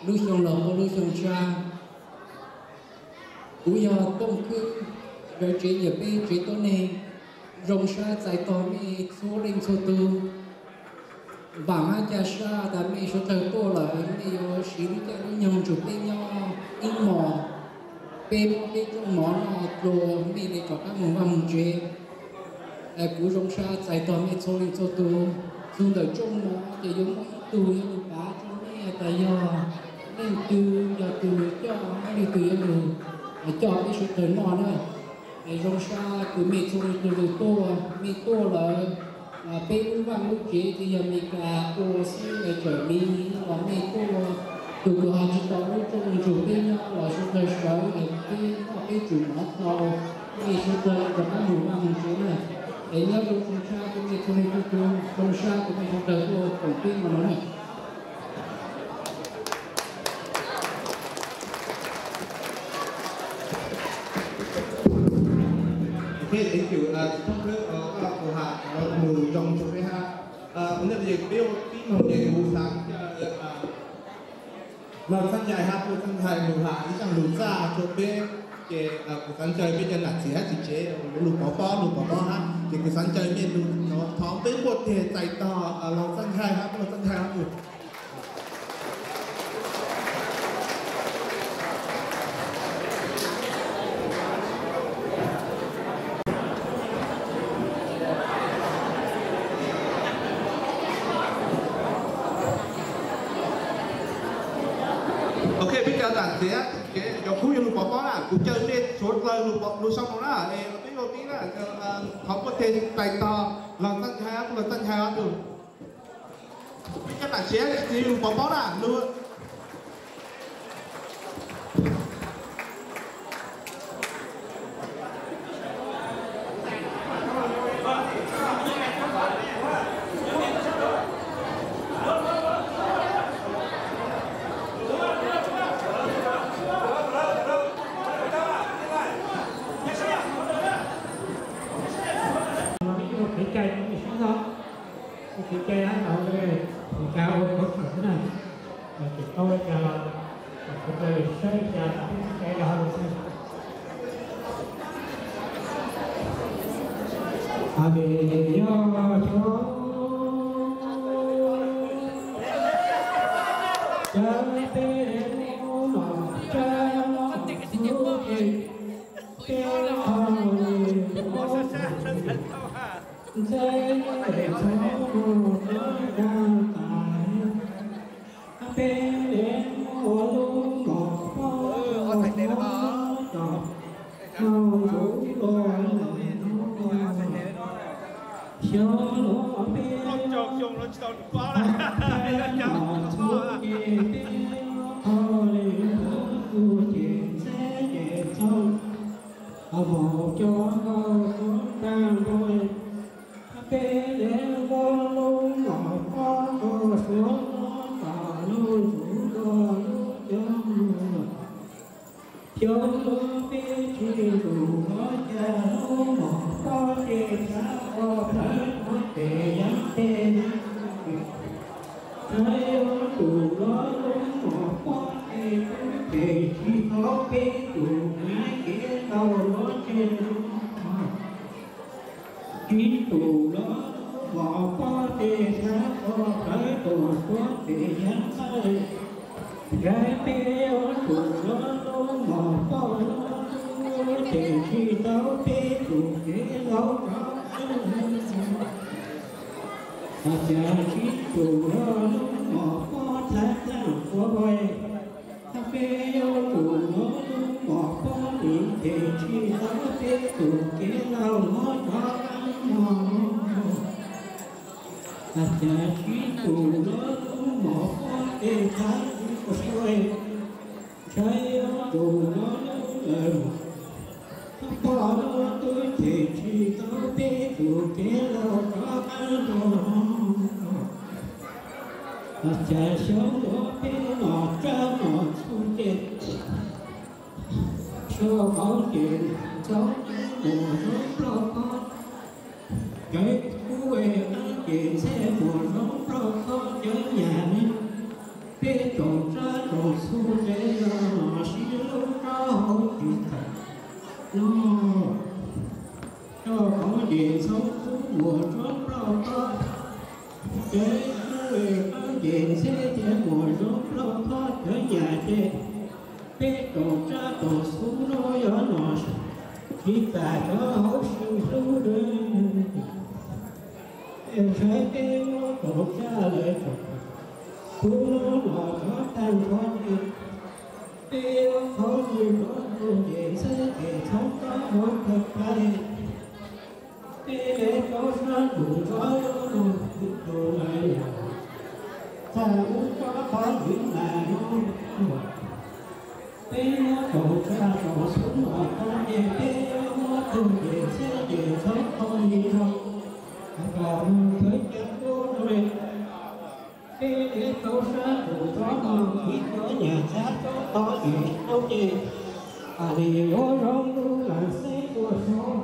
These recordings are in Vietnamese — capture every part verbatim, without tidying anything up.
lưu xong lộc lưu xong cha cú giờ tông cứ về chuyện giờ bây chuyện tối nay rong sa giải tỏa mi số linh số tu vàng hai cha sa đã mi số thờ tô là mi yo xí cái nhung chụp bên nhau in mỏ bên bên trong mỏ nó rồi mi để cho các món ăn chế cú rong sa giải tỏa mi số linh số tu xuống đời trong mỏ thì giống tu như bá trong mi tại do nên từ giờ từ cho đi từ giờ cho cái sự thời nọ nữa để rong sa từ mi số từ từ tô mi tô là bên văn lúc chế thì giờ mi cả tô xí để trở mi là mi tô từ từ hai chúng ta lúc trong chủ bên nhau là sự thời sở để cái nó cái chủ nó thầu mi số thời của các mùa ăn chế này để nhớ rong sa của mi số từ từ rong sa của mi số thời của tổng tiên mà nói này. Okay, thank you. Trong nước có các cổ hạ mù trong chỗ đây ha. Vấn đề gì biết tí mà để mù sáng lần sân dài ha, lần sân dài mù hạ đi sang lùn ra chỗ bên cái cuộc sân chơi bên chân là chỉ hết chỉ chế lùn bỏ bó lùn bỏ bó ha. Thì cuộc sân chơi bên lùn nó thóng bên một thì chạy tỏ lần sân dài ha, lần sân dài ha. Đàn thế cái dòng khu lục bỏ bó là cũng chơi bên số lời lục bỏ lục xong đó là tí đầu tí là không có thể tài to lần tân hai lần tân hai được cái chất đàn thế thì lục bỏ bó là luôn chuyện xe mùa nóng pro có nhớ nhà mình biết trộn ra đồ su để nó xí lô cao thì thật nó cho có gì sống mùa chót lâu có để người có gì sẽ để mùa chót lâu có ở nhà để để tổ cha tổ xuống nó gió nó khi ta cho hậu sinh lưu đơn em phải em nó tổ cha lời Hãy subscribe cho kênh Ghiền Mì Gõ để không bỏ lỡ những cái câu sát của gió mong khi có nhà sát có gì đâu gì à thì có rong lu là xe của số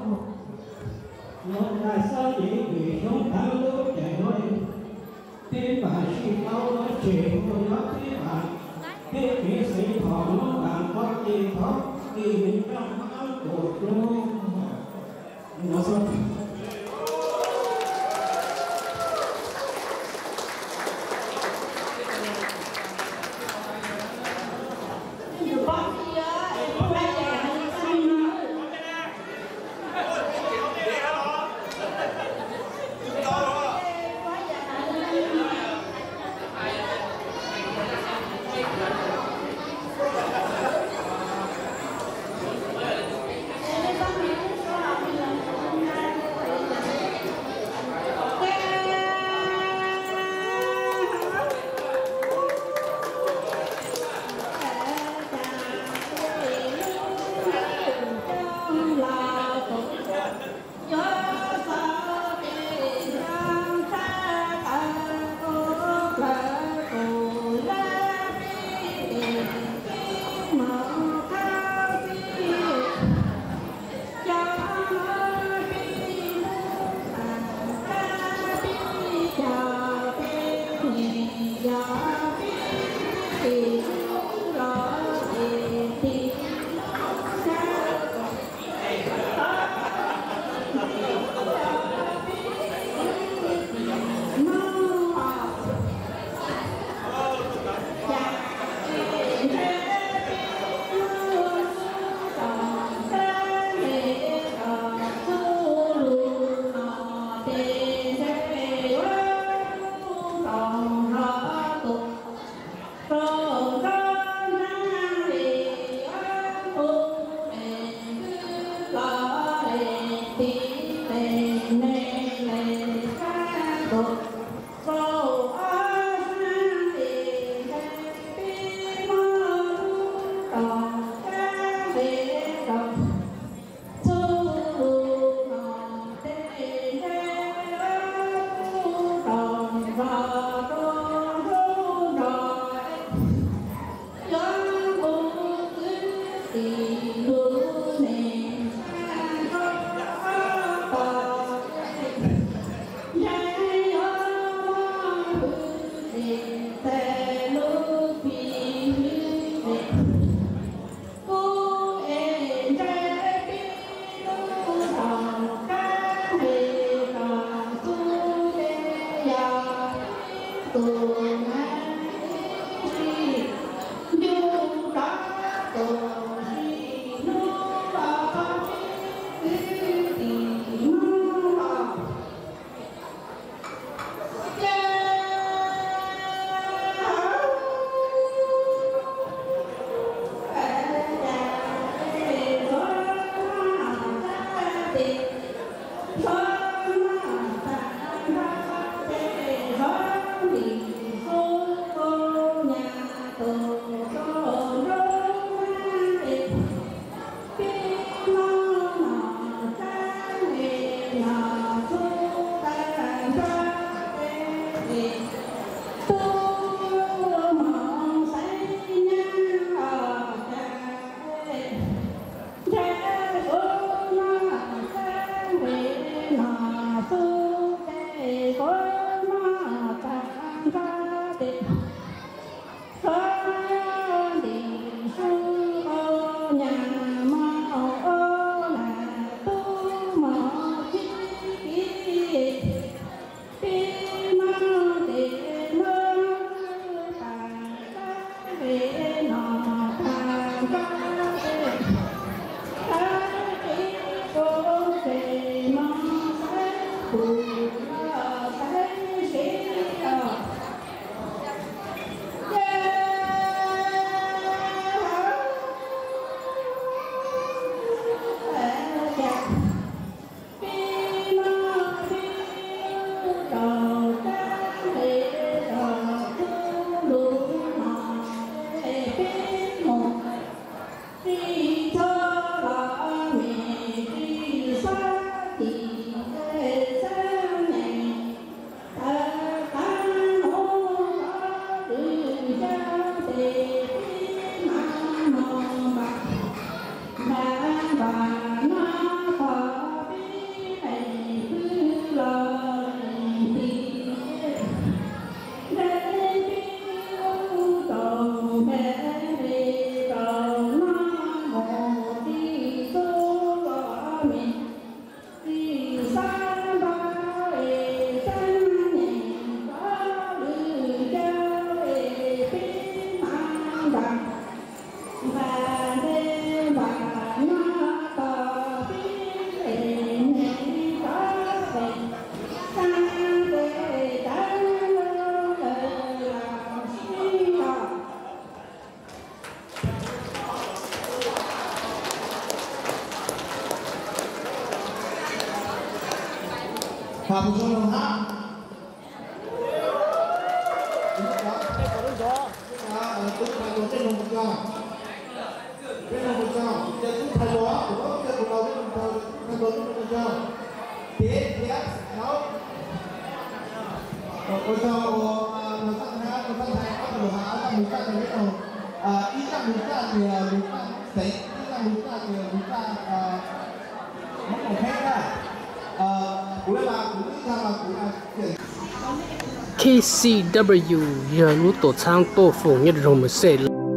nó là sao vậy vì không thang lối chạy nói thế bà chỉ câu nói chuyện của nó thế bà thế kỹ sĩ họ nó làm có gì có thì mình trong máu của luôn nó sao Oh, Và một số đồng hát tôi phải có cái đồng một cho cái đồng một cho giờ tôi thay đó của nó cái của nó cái đồng một cái đồng một cho thế thế nó tôi cho nó sang hát nó sang hai các đồ hát các música cái cái đồng ít các música thì música sẽ ít các música thì música nó còn khác đó K C W giờ lúc tổ sang tổ phủ nhất rồi mới sẽ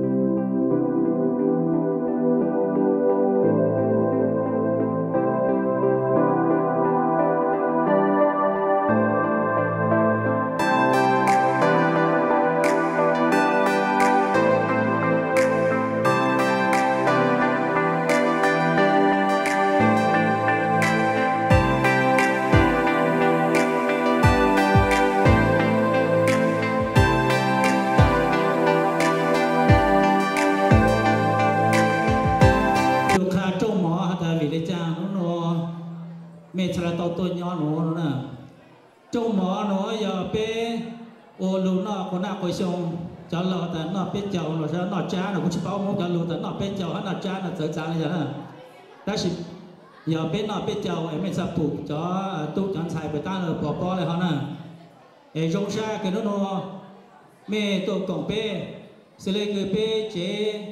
mẹ cha tao tôi nhỏ nó nè châu mỏ nó giờ bé ô lù nó có nạp coi xong cho lọแต่nó bé chầu nó sẽ nó cha nó cũng chỉ bảo muốn cho lùแต่nó bé chầu hắn nó cha nó sợ cha này nè đó là giờ bé nó bé chầu em mới sắp phụ cho tu chọn xài bởi ta là bỏ bỏ lại họ nè em rong xa cái nó nó mẹ tôi còn bé sẽ lấy cái bé chế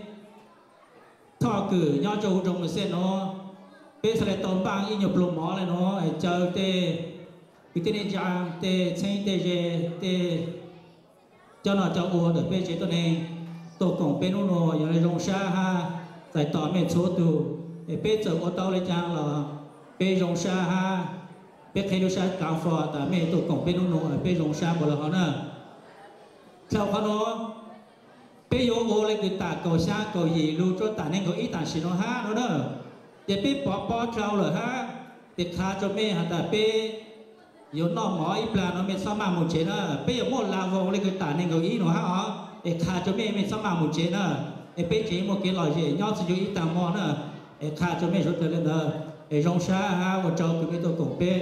thọ cử nhỏ châu trong cái xe nó bây giờ tồn bang in nhập lúa mỏ này nó chờ tê cái tên này giang tê xây tê dê tê cho nó cho uo được bây giờ tôi này tổ cộng bên nó giờ này rong xa ha giải tỏa mấy số từ bây giờ ô tô này giang là bây rong xa ha bây khi nó xa cào phò tại mấy tổ cộng bên nó bây rong xa bỏ là họ nè sau đó nó bây giờ ô lên cái tà cầu xa cầu gì lưu cho tà nên cầu ít tà xí nó ha nó đó để biết bỏ bỏ trâu rồi ha để khá cho mẹ hả tại bé yếu nó mỏ ít là nó mẹ sao mà một chế nữa bây giờ một là vô lên cái tả nên người ý nó ha để khá cho mẹ mẹ sao mà một chế nữa để bé chế một cái loại gì nhót sử dụng ít tàng mỏ nữa để khá cho mẹ rút tới lên đó để rong xa ha một trâu cứ mấy tôi cùng bé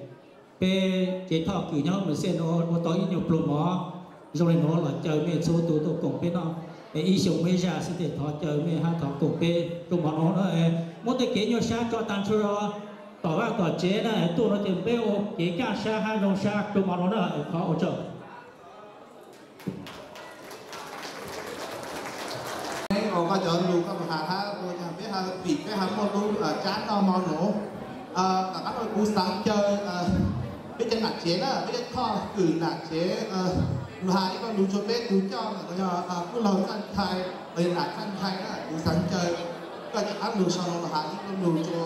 bé chế thọ cử nhau mình xem nó một tối nhiều plum mỏ rồi nó là chờ mẹ số tôi tôi cùng bé nó để ý dùng mấy ra sẽ để thọ chờ mẹ ha thọ cùng bé trong bọn nó nữa một cái kế nhau xa cho tan cho rồi tỏ ra tỏ chế này tôi nó tìm bêu chế cả xa hai dòng xa trong bọn nó nữa khó hỗ trợ còn có chọn luôn các bạn ha tôi nhà biết ha bị cái hắn một luôn chán nó mòn nổ cả các đội cú sáng chơi biết chân nạt chế đó biết chân kho cử nạt chế lu hai con lu cho biết lu cho là có nhờ cú lâu ăn thay bên nạt ăn thay đó cú sáng chơiก็จะอัพดูชอนลหะที่ก็ดูตัว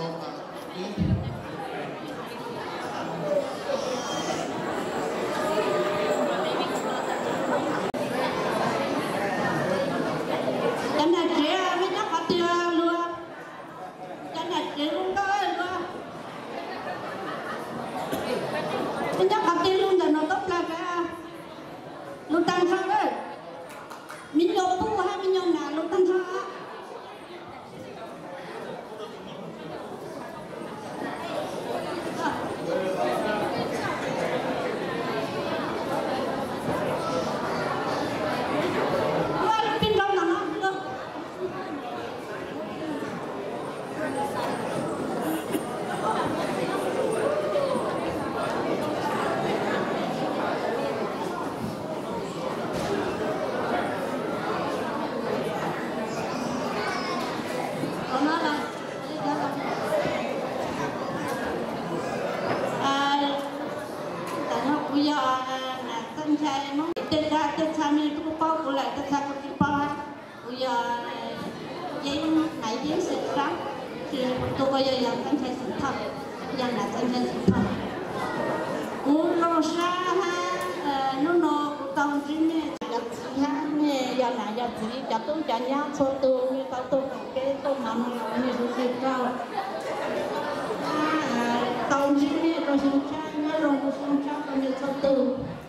sáng thì tôi có giờ làm tranh thay sự thật rằng là tranh thay sự thật muốn lo xa ha nó nó tao chỉ nghe giặt ha nghe giờ này giờ chỉ giặt tôi chả nhớ số tôi như tao tôi cái tôi nằm như số tiền cao tao chỉ nghe rồi xong cha nghe rồi xong cha tao như số tôi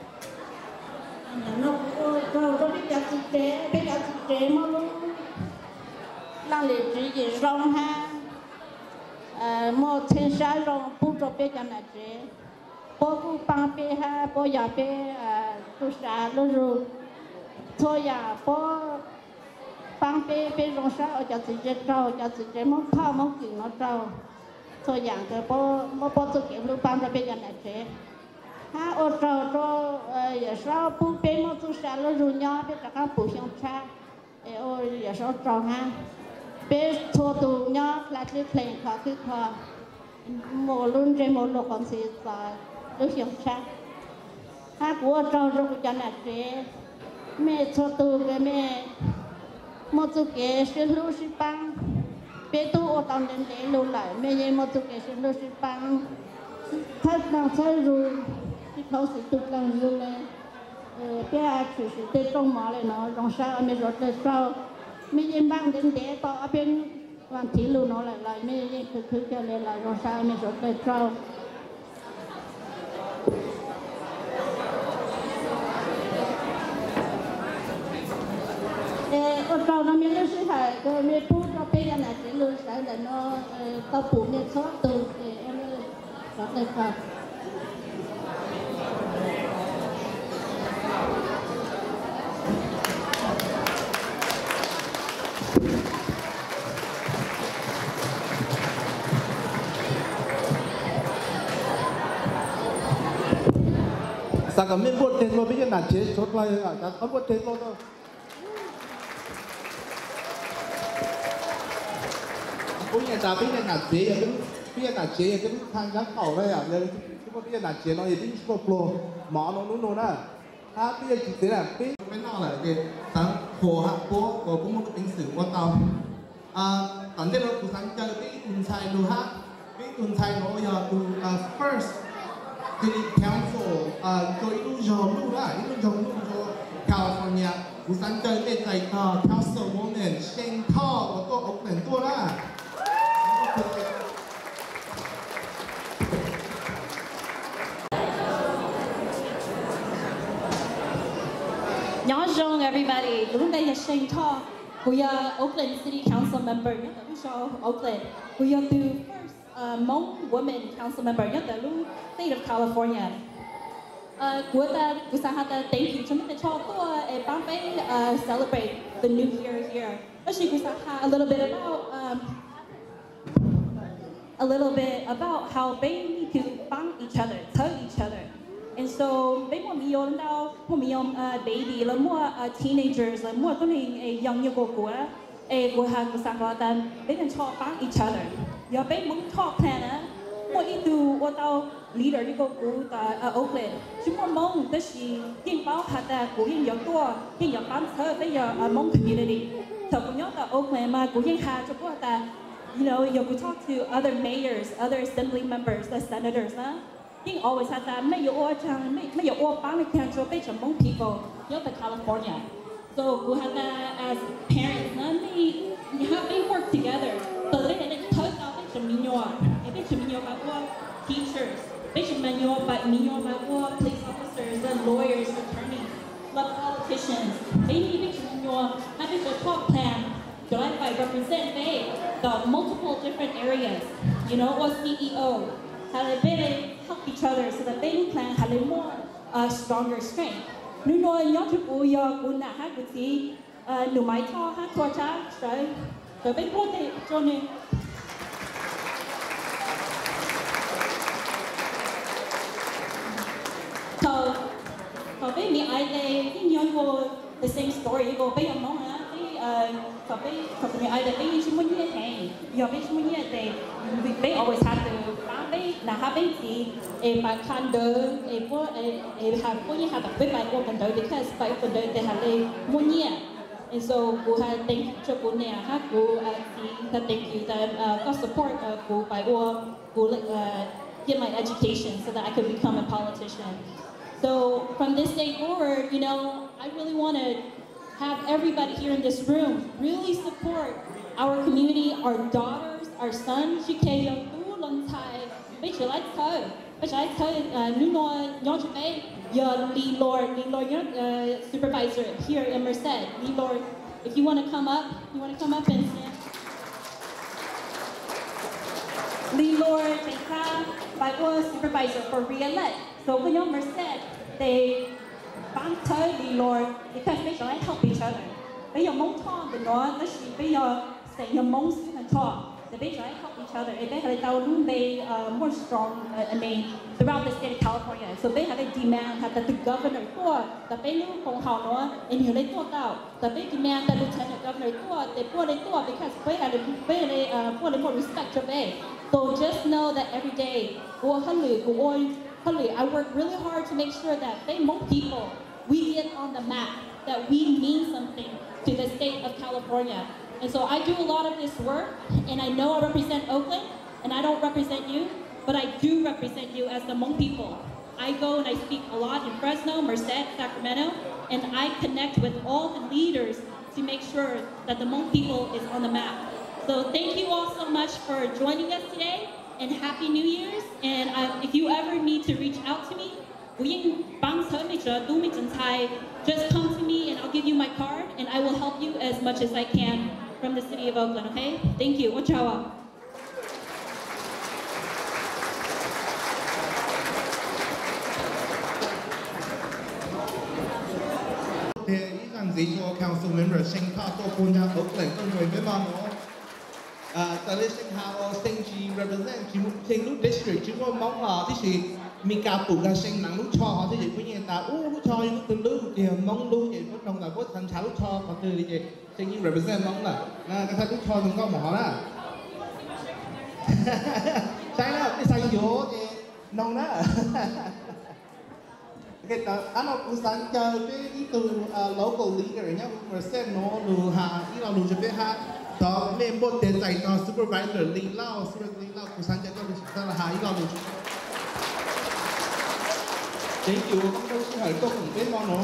nó rồi rồi biết giặt trẻ biết giặt trẻ mà luôn làm lễ chỉ gì rong ha một thiên sai rong bút cho biết cho này trẻ bố cũng bằng bê ha bố giờ bê tu sa luôn rồi thôi giờ bố bằng bê bê rong sa ở cho chị chơi trâu cho chị chơi món phao món kiểu nó trâu thôi giờ cái bố bố bố tôi kiếm luôn bằng cho bê cho này trẻ ha ở trâu trâu giờ sau bố bê món tu sa luôn rồi nhau bê cho các bố xong cha ôi giờ sau trâu ha bê thua tù nhau lại đi play khó cứ khó một luôn trên một lục còn gì và đối象cha ha của trâu rồi cho này trẻ mẹ thua tù về mẹ một số cái xin lỗi xin băng bê tu ở tầng đến để lưu lại mẹ như một số cái xin lỗi xin băng thật là sai rồi thìเขาสิตุลังอยู่เลยเพื่อสื่อสื่อเตตรงหมอเลยเนาะรองเท้าไม่รถเลยเท้าไม่ยินบ้างเด่นเดะต่อเป็นวันที่รู้เนาะหลายๆไม่ยินคือคือแค่เลยหลายรองเท้าไม่รถเลยเท้าเออở trâu nó miếng nước suy hải cái miếng phút nó bây giờ là chỉ lưu sáng là nó tao phủ miếng sót từ thì em có thể phải sao cả miếng bột tiền rồi bây giờ là chế sốt lại à cả tấm bột tiền rồi thôi bây giờ ta bây giờ là chế giờ cái bây giờ là chế giờ cái thang giác khẩu đây à giờ cái bây giờ là chế nó thì tính sốt pro mỏ nó nó nó nè ha bây giờ chỉ thế là cái cái nào là cái sáng hồ hạ bố của cũng một cái tính sử của tao à tận đây là của sáng chơi cái tuần sai đồ ha cái tuần sai nó giờ từ first City Council cho illusion luôn đó, illusion luôn cho California. Buổi sáng chơi cái giải thơ Councilwoman Shane Thaw của tôi ốc nền tôi đó. Nhỏ rong everybody, lúc đây là Shane Thaw, we are Oakland City Council member, nhất là show Oakland. We are the first Uh, Hmong woman council member nhất tại lúc state of California. Của ta của sa ha ta thank you cho mình cho tôi e bang bay celebrate the new year here. Actually, của sa ha a little bit about um, a little bit about how they need to bang each other, hug each other. And so they want me on now, want me on baby, là more teenagers, là more tôi hình young như cô của e của ha của sa ha ta they can cho bang each other. Giờ bé muốn talk plan á, mỗi ít từ ô tao leader đi cô của tại Oakland, chúng tôi mong tới gì hiện báo hạt ta của hiện giờ tua, hiện giờ bán thơ bây giờ mong community, thật cũng nhớ tại Oakland mà của hiện hà cho cô ta, you know, you could talk to other mayors, other assembly members, the senators á, hiện always hạt ta mấy giờ ô chăng mấy mấy giờ ô bán được chăng cho bây giờ mong people nhớ tại California, so của hạt ta as parents á, mấy how they work together, so they they thơ tao Minyo, ebe minyo ba ko teachers, ebe minyo ba minyo ba ko police officers, and lawyers, attorneys, love politicians. Maybe ebe minyo have a talk plan, joined by represent they the multiple different areas, you know, or C E O, how they help each other so that they can plan how they more uh, stronger strength. Nu no nhớ chụp uy cũng là hát cái gì, nụ máy thọ hát thọ cha, rồi rồi bên quốc tế cho nên So, so bây giờ ai đây cái nhóm của the same story của bây giờ nó hả cái so bây so bây giờ ai đây bây giờ chúng mình như thế giờ bây giờ chúng mình như thế they always have to bán bây là have bây gì em phải khăn đỡ em có em have có như have a big like open door because by open door they have a mua nhẹ And so cô hay thank you cho cô nè hát cô thì thật thank you that uh, có support uh, cô by all cô like uh, get my education so that I could become a politician. So from this day forward, you know, I really want to have everybody here in this room really support our community, our daughters, our sons. Chị kêu yêu tú lần thai bây giờ lại thôi, bây giờ lại thôi nu nói nhớ cho bé giờ Lee Lord, Lee Lord nhớ supervisor here in Merced. Lee Lord, if you want to come up, you want to come up and stand. Lee Lord, they have by all supervisor for re-elect. So when you're Merced, they ban tới Lee Lord because bây giờ lại help each other. Bây giờ mong thon thì nó nó chỉ bây giờ sẽ giờ mong sự thành thọ. The big right help each other. And they have a they uh, more strong. Uh, I mean, throughout the state of California. So they have a demand that the governor for the Belu Kong Hao no and you let talk out. The big demand that lieutenant governor for they pour they pour because they had they uh pour more respect to they. So just know that every day, go hungry, go on hungry. I work really hard to make sure that they more people we get on the map, that we mean something to the state of California. And so I do a lot of this work, and I know I represent Oakland, and I don't represent you, but I do represent you as the Hmong people. I go and I speak a lot in Fresno, Merced, Sacramento, and I connect with all the leaders to make sure that the Hmong people is on the map. So thank you all so much for joining us today, and Happy New Year's. And um, if you ever need to reach out to me, just come to me and I'll give you my card, and I will help you as much as I can from the city of Oakland, okay? Thank you. Ochawa. Council member Sing Ka to Punja Oakland con người với mong nó à tại đây Sing Hao Sing Chi represent Chi Sing Lu district chứ có mong là tí gì mình cả tụ ra Sing nắng lúc cho họ tí gì có nhiều ta u lúc cho những từng lúc thì mong lúc thì có trong là có thành sản lúc cho còn từ thì Sing represent mong là là cái lúc cho chúng có mỏ đó sai đó cái sai vô thì nông đó cái đó anh nói cũng sáng chơi với từ local leader nhá, Merced nó lù hà, ý là lù cho biết ha, đó nên bộ tiền dạy đó supervisor lý lao, supervisor lý lao cũng sáng chơi cho lù cho là hà, ý là lù. Chính chủ công đâu sẽ hỏi tôi cũng biết mong nó.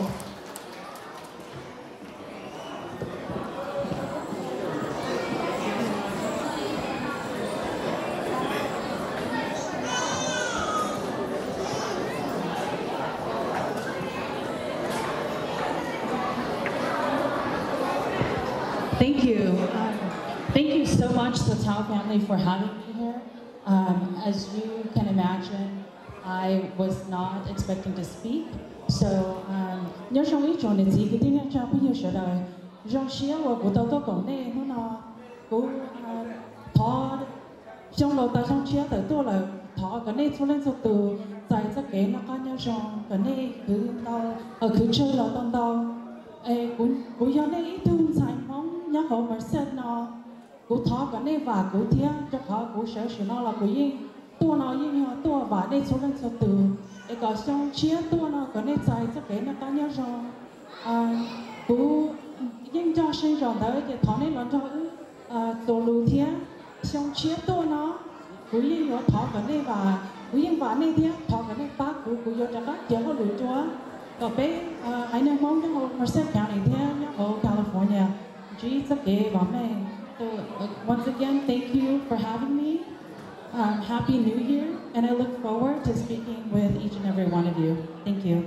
Thank you. Um, thank you so much to the Tao family for having me here. Um, as you can imagine, I was not expecting to speak. So, nhớ trong ý chỗ này gì cái tiếng cho bây giờ sẽ đời, trong xía và của tao tôi còn này nó nó cũng thọ trong đầu ta trong xía tới tôi là thọ cái này số lên số từ dài ra cái nó có nhớ trong cái này cứ tao ở cứ chơi là tao tao cũng cũng do này ý tưởng sai mong nhớ họ Merced nó cũng thọ cái này và cũng thiệt cho họ cũng sẽ sẽ nó là cũng yên tua nó yên họ tua và đây số lên số từ để có xong chia tua nó cái này dài cho cái nó có nhớ trong cũng yên cho sinh rồi đấy thì thọ này nó cho tổ lưu thiệt xong chia tua nó cũng yên họ thọ cái này và cũng yên và này thiệt thọ cái này bác cũng cũng do cho các giờ họ lưu cho có bé hãy nên mong cho họ Merced County thiệt ở California chỉ rất kể bảo mẹ. So uh, once again, thank you for having me. Um, Happy New Year, and I look forward to speaking with each and every one of you. Thank you.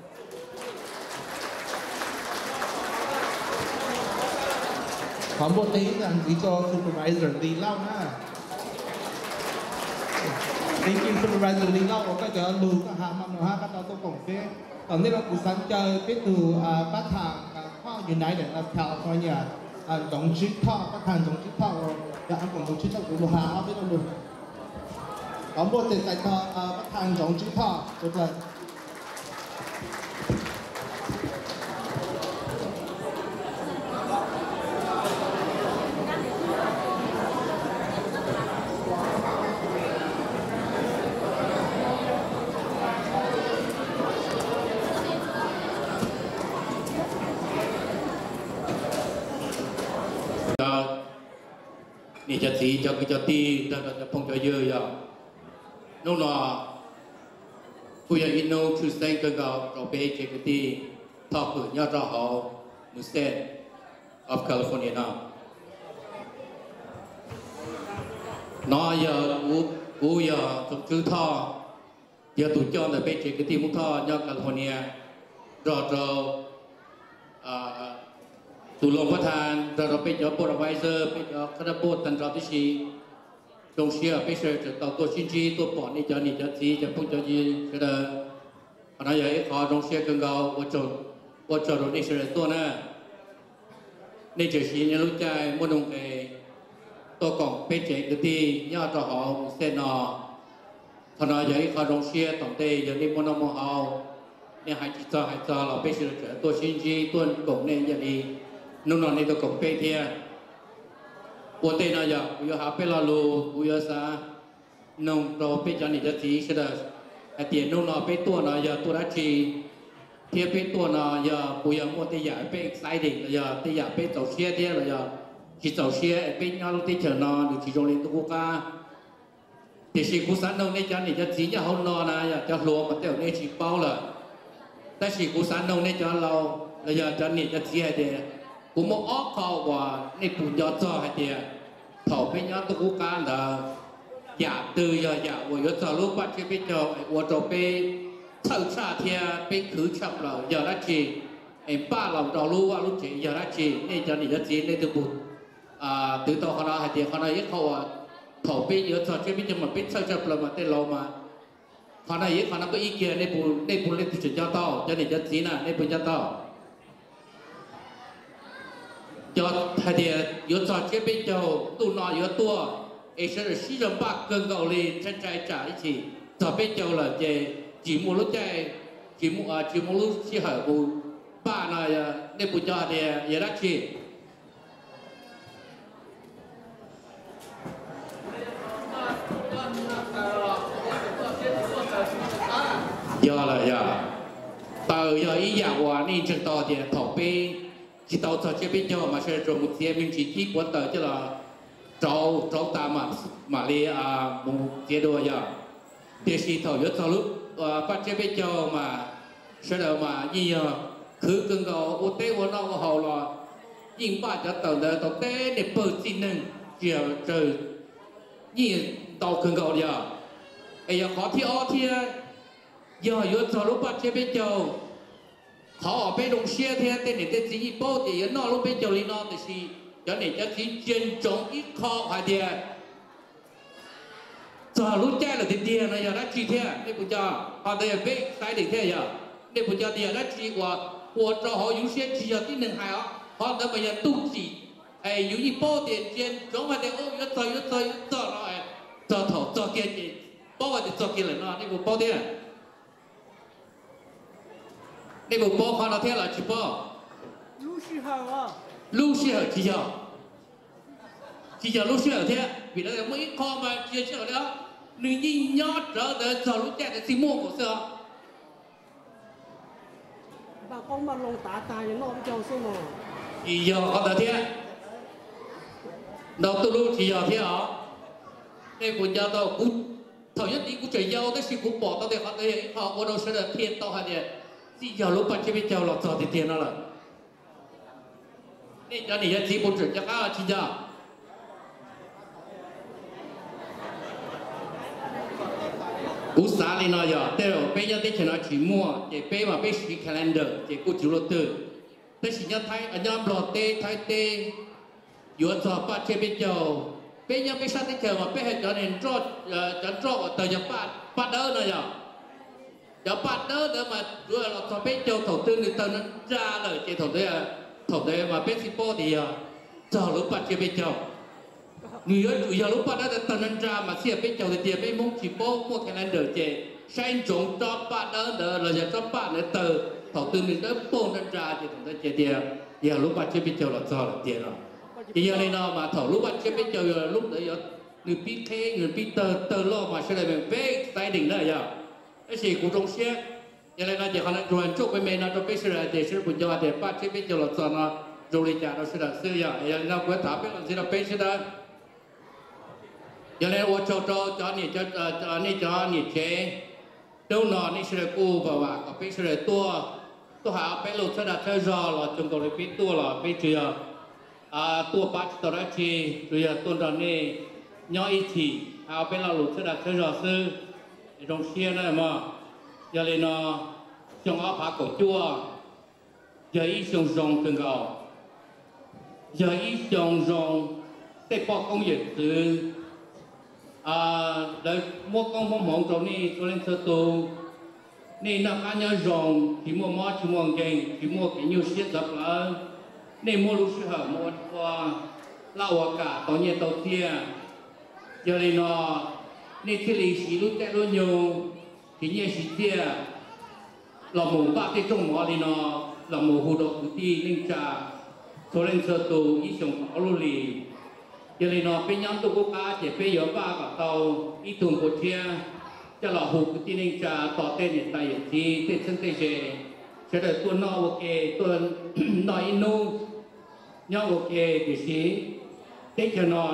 Có một tí rằng chỉ cho supervisor đi lâu ha. Thank you supervisor đi lâu, có cái lù cái hàm mầm ha, các tao tôi cũng biết. Còn nếu là cuộc sống chơi biết từ bát hàng khoa United of California. Đồng chí thọ, các thằng đồng chí thọ, dạ anh cũng đồng chí thọ của lô hà ở bên đó luôn. Có một tiền tài thọ, các thằng đồng chí thọ, được rồi. 你就只就叫低，那个碰着热呀，弄了，不要一弄出生个个老辈这个地，他不要找好，no state of California now。nó giờ u u giờ trong chữ thọ giờ tụi cho là bên trên cái tim thọ do California rồi rồi à tụi lồng phát hành rồi rồi bên cho supervisor bên cho các bộ tận rõ tí gì trong xe bên xe cho tàu tôi xin chi tôi bỏ đi cho đi cho gì cho không cho gì cái đó nó vậy họ trong xe cần cao ở chỗ ở chỗ rồi đi xe tôi nè nên chỉ xin những lúc chạy muốn đồng cái tôi còn bên trên cái gì nhớ cho họ xe nọ họ nói vậy họ trong xe tổng thể giờ đi muốn nó mua ao nên hai chị cho hai cho là bên xe tôi xin chi tôi cũng nên vậy đi nông nông này tôi cũng bên kia buồn tệ nào giờ bây giờ học bên là lù bây giờ sa nông rồi bên cho này cho chị sẽ là tiền nông nông bên tua nào giờ tôi đã chỉ thì bên tua nào giờ bây giờ mua tiền giải bên sai định giờ tiền giải bên tàu xe thế là giờ chỉ tàu xe bên nhau tiền chờ nó được chỉ dùng lên tôi ca thì chỉ cú sản nông này cho này cho chị nhà hôm nọ này giờ cho lúa mà tiểu này chỉ bao là但是古山农呢就老，那要就你就知係啲，古冇惡靠話你半日做係啲，頭邊有都古間啦，廿對呀廿，我要做老闆這邊就我就被抽查天被拒chấp了，要那去，誒八樓就路啊路去，要那去，你就你就知你都不，啊對到可能係啲可能一靠啊，頭邊要做這邊就咪被抽chấp了嘛，啲老嘛。họ nói họ nói có ý kiến nên bù nên bù lên thị trường tao cho nên cho gì nè nên bù cho tao cho thay thì yếu cho chế bên châu tu nói yếu tua ấy sẽ là sử dụng bạc cân gạo lên chân trái trả đi chỉ cho bên châu là chỉ chỉ mua lúc chạy chỉ mua à chỉ mua lúc chỉ hỏi bù ba này nên bù cho thì yếu đắt chỉ giờ là giờ tàu giờ ý dạng hòa nên trên tàu thì thầu bê chỉ tàu cho chế bên nhau mà sẽ dùng một tiền mình chỉ ký của tàu chứ là trâu trâu ta mà mà đi à một chế độ giờ thì chỉ thầu giờ thầu lúc bắt chế bên nhau mà sẽ là mà gì à cứ cưng cầu ô tế ô nó hầu là nhìn ba cho tàu đời tàu tế để bơi xin nâng chiều trời nhìn tàu cưng cầu giờ bây giờ khó thi ó thi giờ yếu cho lúc bắt chế bên châu họ ở bên đông xe thế tên này tên gì bao thì nó lúc bên châu li nó thì gì cho nên cho chỉ chuyên trồng ít kho hay gì giờ lúc chơi là tiền tiền này giờ đã chi thế để bây giờ họ đây về sai để thế giờ để bây giờ tiền đã chi qua qua cho họ yếu xe chỉ giờ tí nâng hai họ họ đã bây giờ tu chỉ ấy yếu gì bao tiền chuyên trồng hay để ô yếu cho yếu cho yếu cho nó cho thầu cho kia gì bao thì cho kia là nó để bao tiền nên một bao khoan là thế là chỉ bao lúc xưa hả lúc xưa chỉ giờ chỉ giờ lúc xưa thế vì nó là mấy kho mà chia sẻ đó nếu như nhớ trở tới giờ lúc trẻ thì mua của xưa bà con mà lồng tạ tài nó không cho số mà chỉ giờ còn là thế đầu tư lúc chỉ giờ thế hả nên của nhà tao cũng thầu nhất đi cũng chạy nhau cái gì cũng bỏ tao để họ đây họ có đâu sẽ là thiên tao hay gì chỉ giờ lúc bắt chế bên châu là cho thì tiền nó là nên cho nên chỉ một chuyện cho các chị giờ cú xã này nó giờ theo bây giờ thì nó chỉ mua để bây mà bây chỉ calendar để cú chủ đầu tư thế chỉ nhớ thấy anh em lọt tê thấy tê vừa cho bắt chế bên châu bây giờ bây sao thì chờ mà bây giờ cho nên cho cho cho từ giờ bắt bắt đỡ nó giờ giờ bắt đỡ để mà rồi là cho bên châu đầu tư người ta nó ra lời chỉ đầu tư đầu tư mà bên shippo thì chờ lúc bắt chế bên châu người ở chủ yếu lúc bắt đỡ từ nó ra mà xe bên châu thì tiền bên mông shippo mua cái này đỡ chế sang chúng cho bắt đỡ đỡ là giờ cho bắt để từ đầu tư người ta bôn nó ra thì thằng ta chế tiền giờ lúc bắt chế bên châu là cho là tiền rồi thì giờ này nó mà thầu lúc bắt chế bên châu lúc đấy giờ người pê ca người pê tờ tờ lo mà sẽ là mình về tài đỉnh nữa giờ cái gì cũng trong xe, giờ này nó chỉ còn rồi chụp với mình nó trong cái sự là để sự bận cho để bắt chế bên cho là cho nó rồi trả nó sẽ là xưa giờ giờ nó quét thả bên là gì là bên sẽ đó giờ này ô cho cho cho này cho cho này cho này chế đâu nọ này sẽ cô và và có biết sẽ tua tua hạ bé lụt sẽ đặt chơi rò là chúng tôi biết tua là biết chưa à tua bắt tao đã chi rồi giờ tuần đó này nhau ít thì hạ bé là lụt sẽ đặt chơi rò sư trong xe này mà giờ này nó trong áo phá cổ chua giờ ít trong rong từng gạo giờ ít trong rong để bỏ công việc từ à để mua công phong mỏng trong này cho nên sơ tu này nó cá nhau rong thì mua mót thì mua geng thì mua cái nhiều xe dập là này mua lúc xưa hở mua qua lao cả tàu nhẹ tàu tia giờ này nó này thiết lý xí lúc tết lúc nhiều thì nhẹ xí tia là một ba cái trong mỏ này nó là một hồ độc của ti nên trà cho nên sơ tu ít trong áo lô lì giờ này nó bên nhóm tôi có cá chỉ bây giờ ba cả tàu ít tuần của tia cho là hồ của ti nên trà tỏ tên hiện tại hiện gì tên chân tên gì sẽ được tuần nọ ok tuần nói nu nhau ok thì xí thế cho nó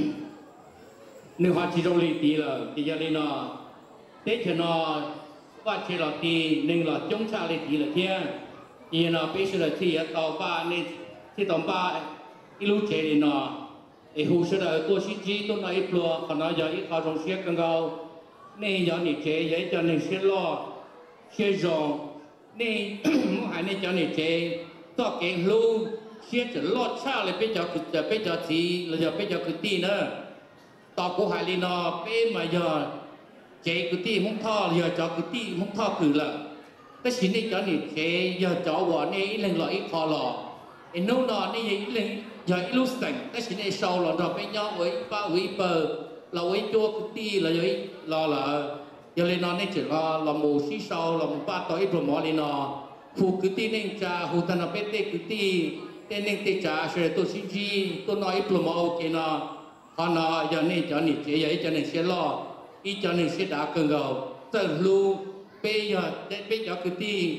nếu họ chỉ trong lì tí là thì giờ này nó thế cho nó và chỉ là tí nên là chống trả lì tí là kia thì nó bây giờ là chỉ ở tàu ba nên thì tàu ba ít lúc chế thì nó thì hồ sơ là tôi xin chỉ tôi nói ít lo còn nó giờ ít họ trong xe càng cao nên giờ này chế vậy cho nên sẽ lo sẽ rong nên muốn hai nên cho nên chế to cái luôn sẽ chỉ lo xa là bây giờ cứ bây giờ thì là giờ bây giờ cứ tí nữa tao cũng hai lần nó bây mà giờ chế cứ tí muốn thò giờ cho cứ tí muốn thò cứ là cái xin này cho nên chế giờ cho vợ này lần lại khó lò em nấu nọ này lần giờ lúc sành cái xin này sau là rồi bây nhau với ba với bờ là với chua cứ tí là giờ là là giờ lên nó này chỉ là là một xí sau là một ba tối rồi mỏ lên nó phụ cứ tí nên cha phụ thân nó biết tê cứ tí tên nên tê cha sẽ tôi xin gì tôi nói rồi mỏ ok nó họ nói giờ này cho nên chế vậy cho nên sẽ lo ý cho nên sẽ đã cơn gầu từ lu bây giờ bây giờ cứ tí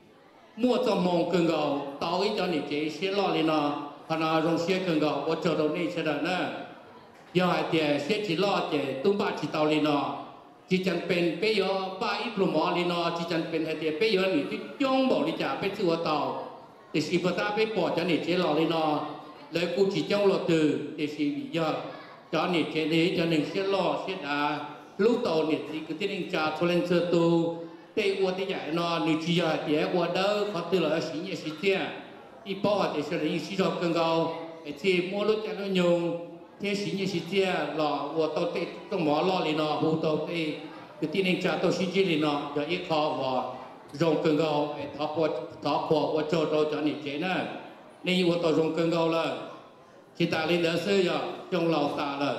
mua cho mong cơn gầu tao ý cho nên chế sẽ lo lên nó họ nói rong sẽ cơn gầu ở chỗ đâu này sẽ là nè giờ hai tiền sẽ chỉ lo chế tung ba chỉ tao lên nó chỉ chẳngเป็นbây giờ ba ít rồi mỏ lên nó chỉ chẳngเป็นhai tiền bây giờ này chỉ trong bảo đi trả bây giờ tao thì chỉ phải ta bây bỏ cho nên chế lo lên nó lấy cụ chỉ trong lo từ thì chỉ bây giờ cho nên chế đấy cho nên sẽ lo sẽ đã lúc đầu này thì cái tiếng trà cho nên sơ tu tây qua tây giải nó nếu chỉ là tiếng qua đó họ từ là sĩ nhẹ sĩ tiền đi bỏ thì sẽ là những sĩ học更高thì mua lúc cho nó nhiều thế sĩ nhẹ sĩ tiền là qua tàu tây trong mỏ lo lên nó hồ tàu tây cái tiếng trà tàu sĩ chỉ lên nó cho ít khó và rộng更高thọ qua thọ qua qua cho cho cho nên chế nè nên qua tàu rộng更高là chỉ ta lên đó xưa giờ trong lầu ta là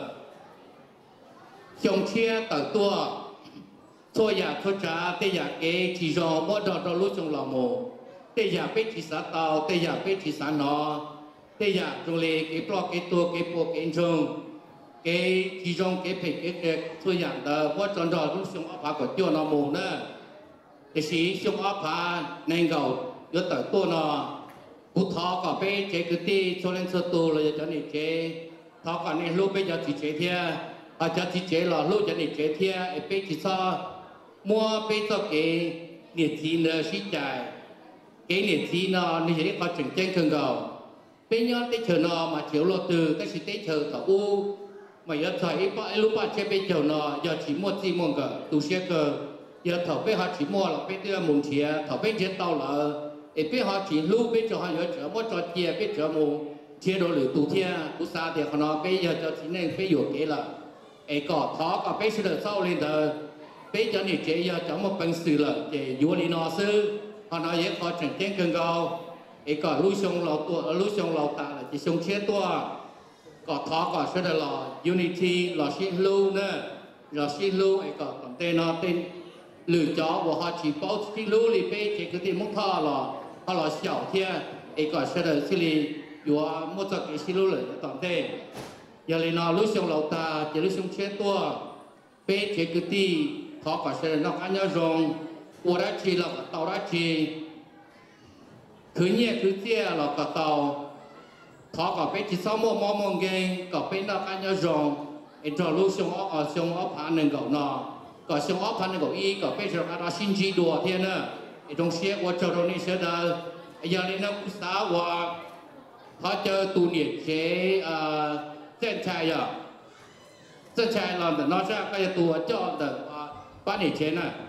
trong chia tờ tua thôi giờ thôi trả tây giờ cái chỉ do mỗi đó đó lúc trong lầu mồ tây giờ biết chỉ sát tàu tây giờ biết chỉ sát nó tây giờ trong lề cái block cái tua cái bộ cái trong cái chỉ trong cái phải cái cái thôi giờ đó mỗi trong đó lúc trong áp phá của tiêu nó mồ nữa cái gì trong áp phá nên gầu có tờ tua nó cụ thọ có bé chế cái tí cho nên sơ tu là cho nên chế thọ có nên lúc bây giờ chỉ chế thia à cho chỉ chế là lúc cho nên chế thia ấy bé chỉ sao mua bé cho cái nhiệt khí nữa xí chạy cái nhiệt khí nó như thế có chừng trên thường gầu bé nhớ tới chờ nó mà chiếu lo từ cái sự tới chờ thọ u mà giờ thời ấy lúc ba chế bé chờ nó giờ chỉ mua chỉ mua cả tu xe cơ giờ thọ bé họ chỉ mua là bé đưa muốn chia thọ bé chế tàu là để biết họ chỉ lưu biết cho họ nhớ chờ mỗi trò chia biết chờ một chia đồ lửa tụ thiên tụ xa thì họ nói bây giờ cho chỉ nên biết hiểu cái là ấy có thọ có biết sự được sau lên đời biết cho nên chế giờ cho một bằng sự là để vua đi nó sư họ nói vậy họ chẳng trên cơn cao ấy có lưu sông lầu tua lưu sông lầu ta là chỉ sông chia tua có thọ có sự là unity là xin lưu nữa là xin lưu ấy có tổng tên nó tên lựa chọn của họ chỉ bảo xin lưu thì biết chỉ cái tiền muốn thọ là họ là小天，一个是的，这里有啊，莫做给西路人当地，原来呢，路上老大，这路上车多，被这个地，他个是那俺要用，我来去了，到来去，去年去接了个到，他个被去扫墓毛毛根，个被那俺要用， em cho lúc xong ở xong ở phán nên cậu nọ có xong ở phán nên cậu y có bây giờ đã xin chỉ đùa thiên nữa em trong xe qua cho đâu này sẽ đỡ giờ này nó cũng xả qua họ chờ tu niệm chế dân trai à dân trai làm để nó ra cái tu cho để bán niệm chế này.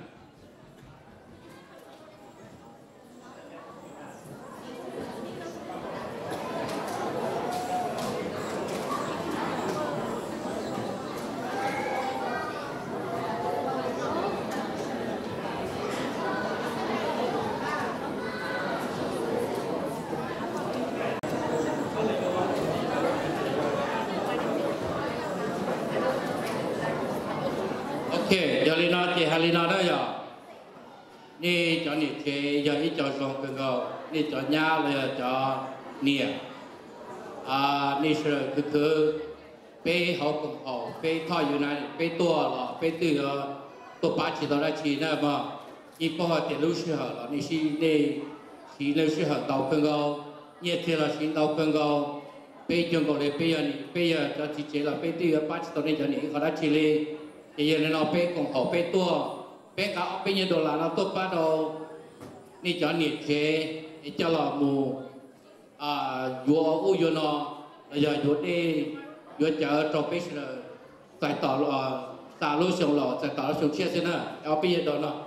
Ok, giờ lên nó thì hai lên nó đó giờ, nè cho nè thì giờ ít cho xong cái gạo, nè cho nhà là cho nè, à nè sẽ cứ cứ, bé học cũng học, bé thayอยู่này, bé tua là bé từ tua ba chỉ đó là chỉ nè mà, ít bao thì lúc xưa là nè chỉ nè chỉ lúc xưa đào cái gạo, nhẹ thì là chỉ đào cái gạo, bé trong cái này bé giờ bé giờ cho chỉ chỉ là bé từ ba chỉ đó này cho nèเขาได้chỉเลยgiờ này nó bé còn học bé tua bé cả học bé nhiều đồ là nó tốt bắt đầuนี่cho nhiệt chế cho là mù à vừa u vừa nó giờ vừa đi vừa chờ cho bé rồi giải tỏa là xả lũ xong là giải tỏa xong chia thế nào học bé đồ nó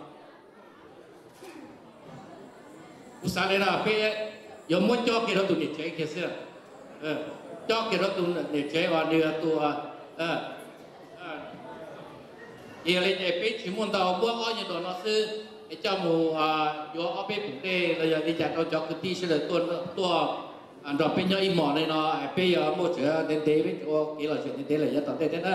u xả này là bé giờ muốn cho cái đó tụi nhiệt chế kia xưa cho cái đó tụi nhiệt chế và đưa tụi giờ lên để biết chỉ muốn tàu mua ở những đồ nó sư cho mù à vô ở bên bụng đây là giờ đi chặt cho cái tí sẽ là tuần tua anh đọc bên nhau im mỏ này nó bây giờ mua chữa đến thế với chỗ kỹ là chuyện đến thế là rất tốt thế đó.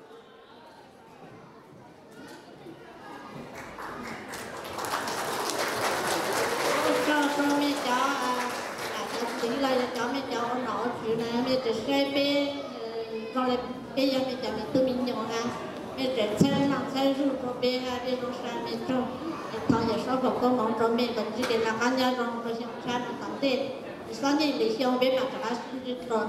cho cho mấy cháu à chỉ là cháu mấy cháu nó chuyện này mấy trẻ say bê rồi bây giờ mấy cháu mình tự mình nhỏ ha mấy trẻ chơi làm chơi rủ cho bé ha bé nó sang mấy cháu thằng giờ sau học có mong cho mấy bạn chỉ để làm ăn nhà rồi rồi xem sang nó tắm tết sau này để xem bé mà cả rồi.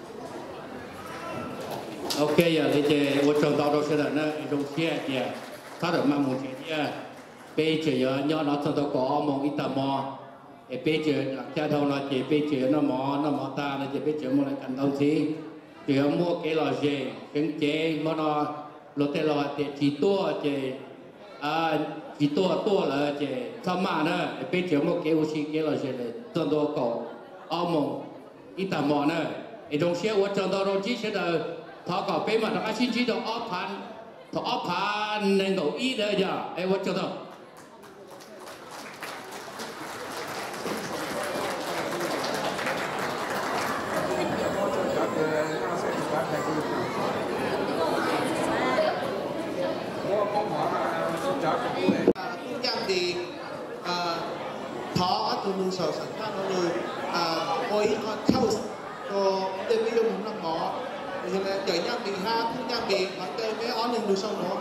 Ok giờ thì chị我找到的是的那一种线的，他的慢慢线的，bây giờ nhớ nó trong đó có một ít tầm mò, bây giờ cha thâu nó chỉ bây giờ nó mò nó mò ta nó chỉ bây giờ mua lại cần đâu gì, chỉ mua cái lò gì, cái chế mà nó lột cái lò thì chỉ tua chỉ à chỉ tua tua là chỉ thăm mà nữa, bây giờ mua cái oxy cái lò gì là trong đó có ở một ít tầm mò nữa, cái trong xe我找到了只是的。他搞北嘛，他先知道二盘，他二盘能够一的呀，哎，我知道。 Yang di thọ từ nụ sở sản ra nó rồi ôi họ thâu cho để bây giờ muốn làm mỏ thì là chạy nhau bị ha cũng nhau bị họ chơi cái ó lên được sau đó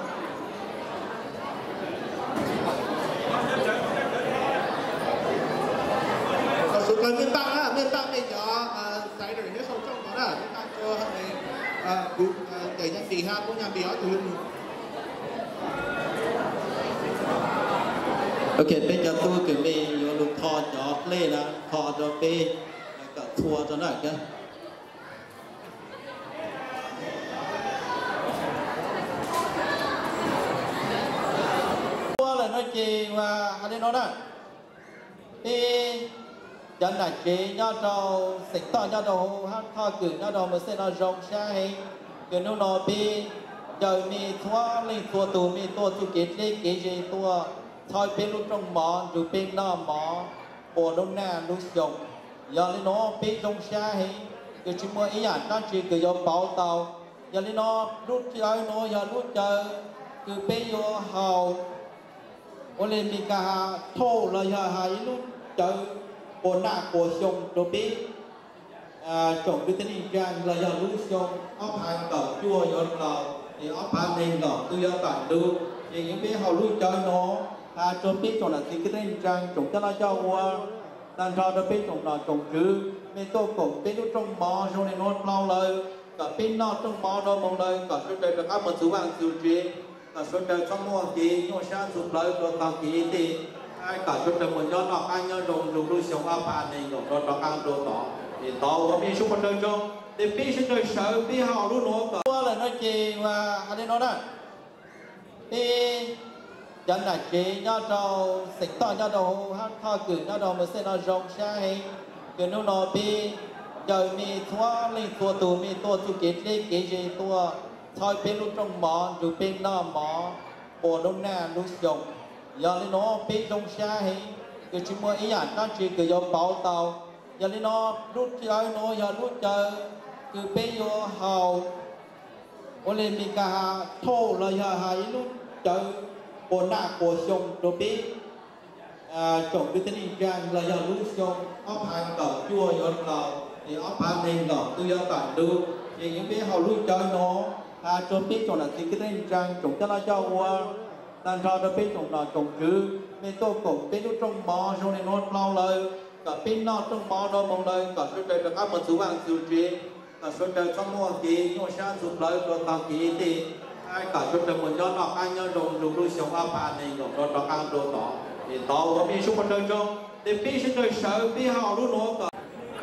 còn sự lời miền Bắc á miền Bắc bây giờ tại rồi hết sâu trong đó là chúng ta cho này chạy nhau bị ha cũng nhau bị ó từ lên ok bây giờ tôi chuẩn bị vô lục thọ cho lên là thọ cho bê cả thua cho nó cái nói chi mà anh ấy nói đó thì dân đại chế nhau đầu sinh tỏ nhau đầu hát thọ cử nhau đầu mới sẽ nói rộng xa hay cứ nó nói bị giờ mi thua lên thua tù mi thua tù kết lên kết gì thua thôi bên lúc trong mỏ rồi bên nó mỏ bộ đông na lúc dùng giờ lên nó bên rộng xa hay cứ chỉ mua ý ảnh nó chỉ cứ do bảo tàu giờ lên nó rút chơi nó giờ rút chơi cứ bên vô hầu oleh mika thô là giờ hai lúc chơi bộ nạ bộ sông đồ biết trồng cái tên trang là giờ lúc sông ốp hai cầu chua giờ là thì ốp hai nên là tôi giờ bạn đưa thì những bé hầu lúc chơi nó trồng biết trồng là thì cái tên trang trồng cho nó cho qua đang cho nó biết trồng là trồng chứ mình tôi cũng bên lúc trong mò trong này nó lâu lời cả bên nọ trong mò nó mong lời cả số trời các một số bạn sự chuyện cả số trời trong mùa kỳ nhưng sáng sụp lời rồi tàu kỳ thì ai cả số trời một nhóm nọ anh nhau đồng đồng đôi sống áp bàn này rồi rồi đó ăn đồ đó thì tàu có bên số một trời trong thì bên số trời sợ bên họ luôn nó cả qua là nói gì và anh nói đó thì dân đại chế nhau đầu sạch tỏ nhau đầu hát thọ cử nhau đầu mới sẽ nó rong sai cử nó nó bị giờ mi thua lên thua tù mi thua tù kết lên kết gì thua thôi bên lúc trong mỏ rồi bên nó mỏ bộ đông na lúc dùng giờ lên nó bên rong sai cử chỉ mua ý ảnh nó chỉ cử vô bảo tàu giờ lên nó rút chơi nó giờ rút chơi cử bên vô hầu ô lên mi cả thô là giờ hai lúc chơi bộ nạ bộ sông đồ bí trồng cái tên hình trang là giờ lúc sông ốc hàng cỏ chua yon lò thì ốc hàng nên lò tôi do bản đưa thì những cái hầu lúc chơi nó à trồng bí trồng là thì cái tên hình trang trồng cho nó cho qua đàn trò đồ bí trồng là trồng chứ mình tôi cũng biết lúc trong mò trong này nó lâu lời cả bên nọ trong mò nó mong lời cả số trời được các một số bạn sự chuyện cả số trời trong mùa kỳ nhưng sáng sụp lời rồi tàu kỳ thì ai cả số trời một nhóm nọ anh nhau đồng đồng đôi sống áp bàn này rồi rồi đó ăn đồ đó thì tàu có bên số một trời trong thì bên số trời sợ bên họ luôn nó cả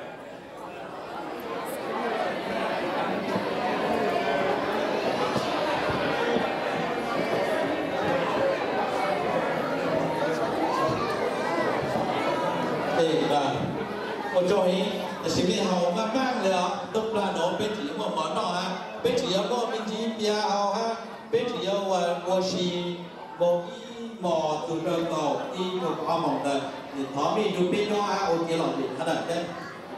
thì là một chỗ ấy là sự biến hậu mang mangเลยอ่ะต้องปลาโนเป็นchỉ một món nọ ha bên chỉ có bên chỉ bia ao ha bên chỉ là mua xì một ít mò từ đầu tàu đi một ao mỏng này thì tháo mi chụp bên nó ha ok lòng biển hết rồi đấy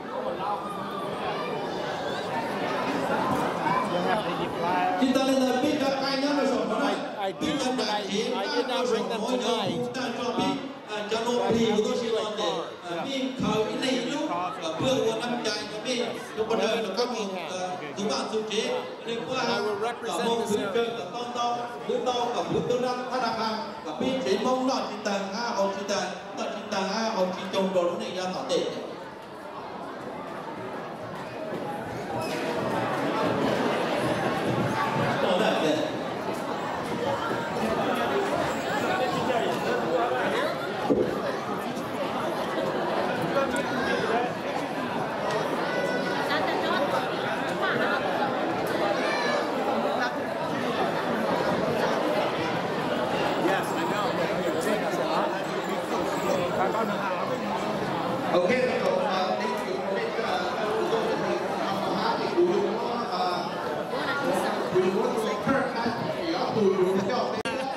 chúng ta lên là biết các anh nhớ là rồi nó này biết là đại chiến ta có rồi mỗi người ta cho biết cho nó đi của tôi xin lỗi để biết khởi này lúc vừa qua năm chạy cho biết lúc bắt đầu là các mình thứ bạn su chế nên qua cả mong thứ chơi cả to to thứ to cả thứ tư năm phát đạp hàng cả biết chế mong nó chỉ tầng a ông chỉ tầng nó chỉ tầng a ông chỉ trồng đồ lúc này ra thọ tệ đó là gì Okay, so uh, thank you. We want to encourage us to do the job.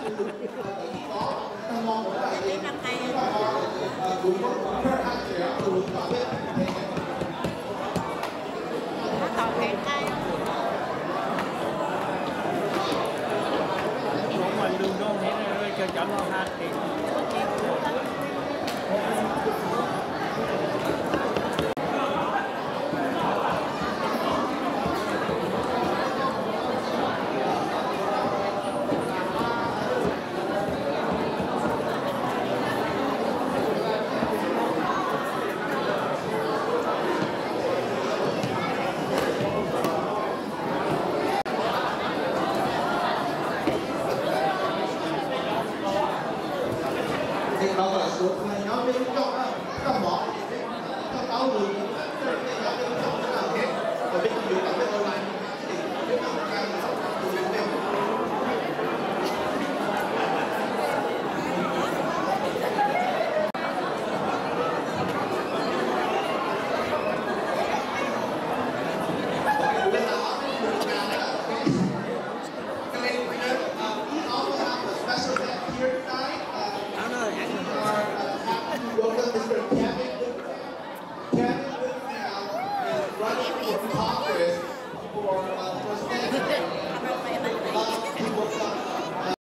Mình đường đô hiện nay cho chậm hơn ha thì running for Congress for uh, for Senate.